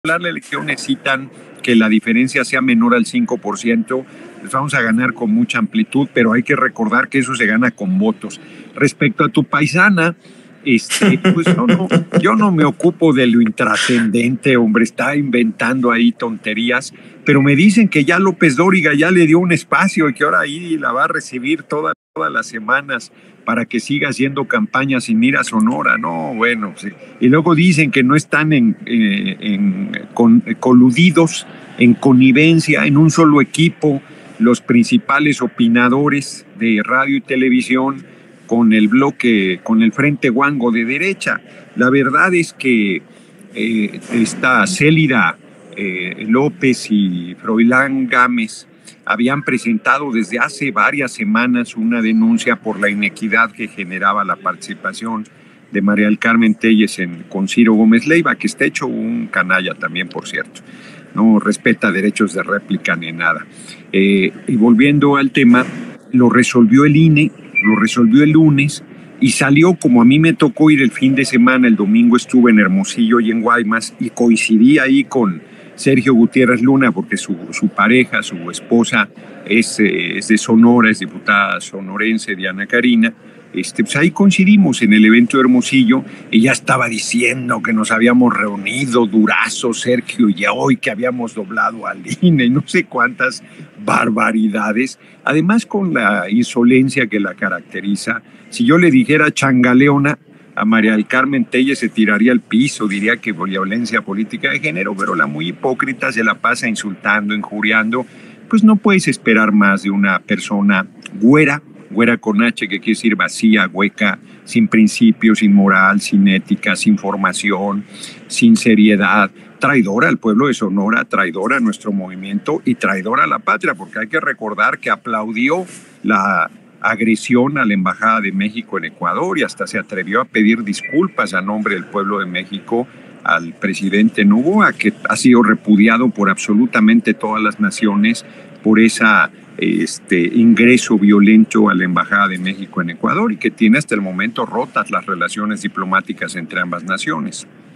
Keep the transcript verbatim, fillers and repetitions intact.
La elección necesitan que la diferencia sea menor al cinco por ciento, les vamos a ganar con mucha amplitud, pero hay que recordar que eso se gana con votos. Respecto a tu paisana, este, pues yo no, yo no me ocupo de lo intrascendente, hombre, está inventando ahí tonterías, pero me dicen que ya López Dóriga ya le dio un espacio y que ahora ahí la va a recibir toda, todas las semanas para que siga haciendo campaña sin ir a Sonora. No, bueno, sí. Y luego dicen que no están en, eh, en con, coludidos, en connivencia, en un solo equipo, los principales opinadores de radio y televisión con el bloque, con el Frente Guango de derecha. La verdad es que eh, está Célida eh, López y Froilán Gámez habían presentado desde hace varias semanas una denuncia por la inequidad que generaba la participación de María del Carmen Telles en, con Ciro Gómez Leiva, que está hecho un canalla también, por cierto. No respeta derechos de réplica ni nada. Eh, y volviendo al tema, lo resolvió el I N E, lo resolvió el lunes y salió como a mí me tocó ir el fin de semana. El domingo estuve en Hermosillo y en Guaymas y coincidí ahí con Sergio Gutiérrez Luna, porque su, su pareja, su esposa, es, eh, es de Sonora, es diputada sonorense, Diana Karina. Este, pues ahí coincidimos en el evento de Hermosillo. Ella estaba diciendo que nos habíamos reunido, Durazo, Sergio y hoy que habíamos doblado al I N E, no sé cuántas barbaridades. Además, con la insolencia que la caracteriza, si yo le dijera changaleona a María del Carmen Telles, se tiraría al piso, diría que violencia política de género, pero la muy hipócrita se la pasa insultando, injuriando. Pues no puedes esperar más de una persona güera, güera con H, que quiere decir vacía, hueca, sin principios, sin moral, sin ética, sin formación, sin seriedad, traidora al pueblo de Sonora, traidora a nuestro movimiento y traidora a la patria, porque hay que recordar que aplaudió la agresión a la Embajada de México en Ecuador y hasta se atrevió a pedir disculpas a nombre del pueblo de México al presidente Noboa, que ha sido repudiado por absolutamente todas las naciones por esa este ingreso violento a la Embajada de México en Ecuador y que tiene hasta el momento rotas las relaciones diplomáticas entre ambas naciones.